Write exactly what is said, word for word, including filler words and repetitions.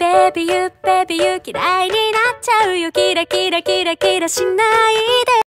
ベビーユーベビーユー嫌いになっちゃうよキラキラキラキラしないで